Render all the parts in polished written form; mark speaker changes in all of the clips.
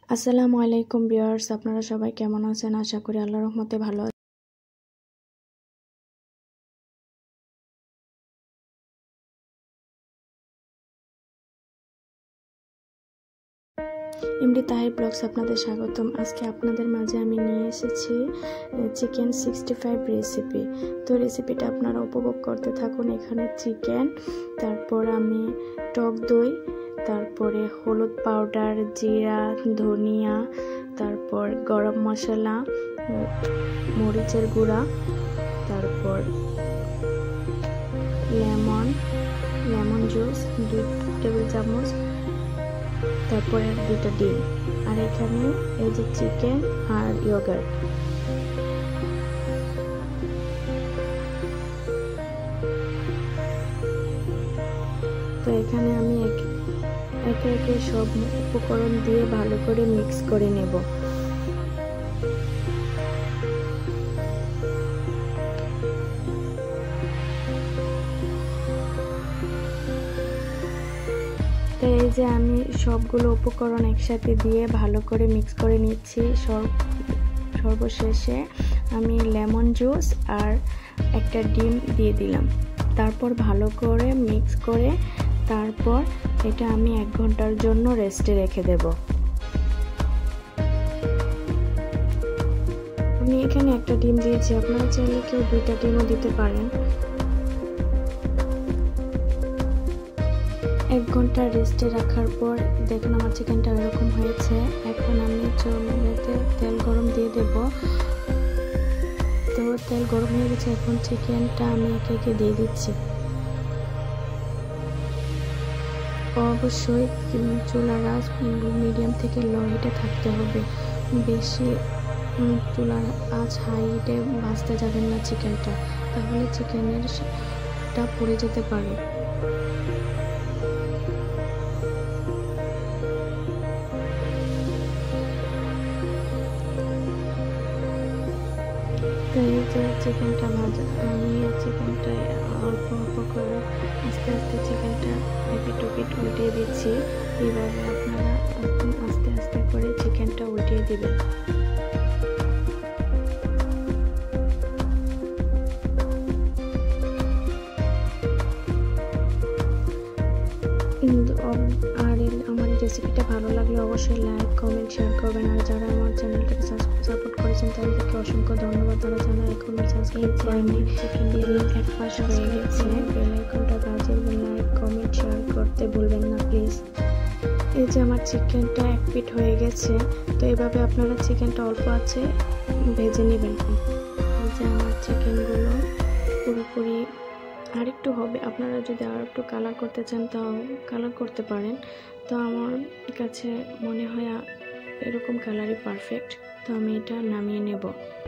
Speaker 1: আসসালামু আলাইকুম ভিউয়ার্স, আপনারা সবাই কেমন আছেন? আশা করি আল্লাহর রহমতে ভালো আছেন। এমডি তাহির ব্লগস আপনাদের স্বাগতম। আজকে আপনাদের মাঝে আমি নিয়ে এসেছি চিকেন 65 রেসিপি। তো রেসিপিটা আপনারা উপভোগ করতে থাকুন। এখানে চিকেন, তারপর আমি টক দই, তারপরে হলুদ পাউডার, জিরা, ধনিয়া, তারপর গরম মশলা, মরিচের গুঁড়া, তারপর লেমন জুস 2 টেবিল চামচ, তারপরে 2টা ডিম, আর এখানে এই যে চিকেন আর ইয়োগার্ট। তো এখানে আমি একে একে সব উপকরণ দিয়ে ভালো করে মিক্স করে নেব। তো এই যে আমি সবগুলো উপকরণ একসাথে দিয়ে ভালো করে মিক্স করে নিচ্ছি। সর্বশেষে আমি লেমন জুস আর একটা ডিম দিয়ে দিলাম। তারপর ভালো করে মিক্স করে তারপর এটা আমি 1 ঘন্টার জন্য রেস্টে রেখে দেব। আমি এখানে একটা ডিম দিয়েছি, আপনারা চাইলে কেউ 2টা ডিমও দিতে পারেন। 1 ঘন্টা রেস্টে রাখার পর দেখুন আমার চিকেনটা এরকম হয়েছে। এখন আমি চুলাতে তেল গরম দিয়ে দেব। তো তেল গরম হয়ে গেছে, এখন চিকেনটা আমি একে একে দিয়ে দিচ্ছি। অবশ্যই চুলার আঁচ মিডিয়াম থেকে লো হিটে থাকতে হবে, বেশি চুলার আঁচ হাই হিটে ভাজতে যাবেন না চিকেনটা, তাহলে চিকেনেরটা পুড়ে যেতে পারে। তো এই যে চিকেনটা ভাজা, আমি চিকেনটা অল্প অল্প করে আস্তে আস্তে চিকেনটা এপিট ওপিট উল্টিয়ে দিচ্ছি। এইভাবে আপনারা আস্তে আস্তে করে চিকেনটা উল্টিয়ে দিবেন। আর আমার রেসিপিটা ভালো লাগলে অবশ্যই লাইক, কমেন্ট, শেয়ার করবেন। আর যারা আমার চ্যানেলটাকে সাপোর্ট করেছেন তাদেরকে অসংখ্য ধন্যবাদ। তারা যারা এখনো সাবস্ক্রাইব করেনি, চিকেন দিয়ে এক পাশ হয়ে গেছে, বেল আইকনটা বাজিয়ে লাইক, কমেন্ট, শেয়ার করতে ভুলবেন না প্লিজ। এই যে আমার চিকেনটা 1 পিঠ হয়ে গেছে। তো এভাবে আপনারা চিকেনটা অল্প আছে ভেজে নেবেন। এই যে আমার চিকেনগুলো পুরোপুরি আরেকটু হবে, আপনারা যদি আর একটু কালার করতে চান তাও কালার করতে পারেন। তো আমার কাছে মনে হয় এরকম কালারই পারফেক্ট। তো আমি এটা নামিয়ে নেব।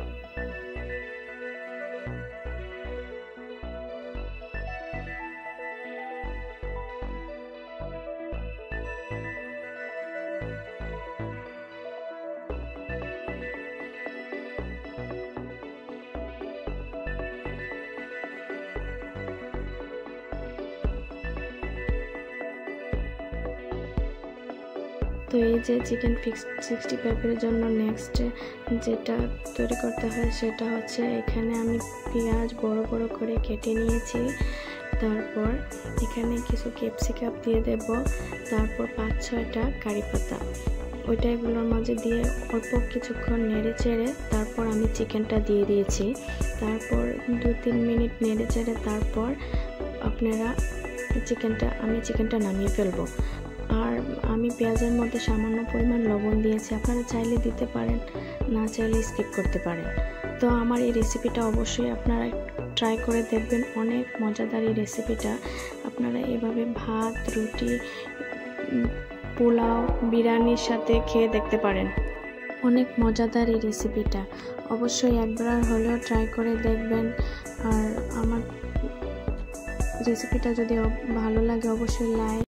Speaker 1: তো এই যে চিকেন 65-এর জন্য নেক্সট যেটা তৈরি করতে হয় সেটা হচ্ছে, এখানে আমি পেঁয়াজ বড় বড় করে কেটে নিয়েছি। তারপর এখানে কিছু ক্যাপসিকাম দিয়ে দেব, তারপর 5-6টা কারি পাতা এগুলোর মাঝে দিয়ে অল্প কিছুক্ষণ নেড়ে চেড়ে তারপর আমি চিকেনটা দিয়ে দিয়েছি। তারপর 2-3 মিনিট নেড়ে চেড়ে তারপর আপনারা চিকেনটা নামিয়ে ফেলবো। আর আমি পেঁয়াজের মধ্যে সামান্য পরিমাণ লবণ দিয়েছি, আপনারা চাইলে দিতে পারেন, না চাইলে স্কিপ করতে পারেন। তো আমার এই রেসিপিটা অবশ্যই আপনারা ট্রাই করে দেখবেন, অনেক মজাদার এই রেসিপিটা। আপনারা এভাবে ভাত, রুটি, পোলাও, বিরিয়ানির সাথে খেয়ে দেখতে পারেন। অনেক মজাদার এই রেসিপিটা, অবশ্যই একবার হলেও ট্রাই করে দেখবেন। আর আমার রেসিপিটা যদি ভালো লাগে অবশ্যই লাইক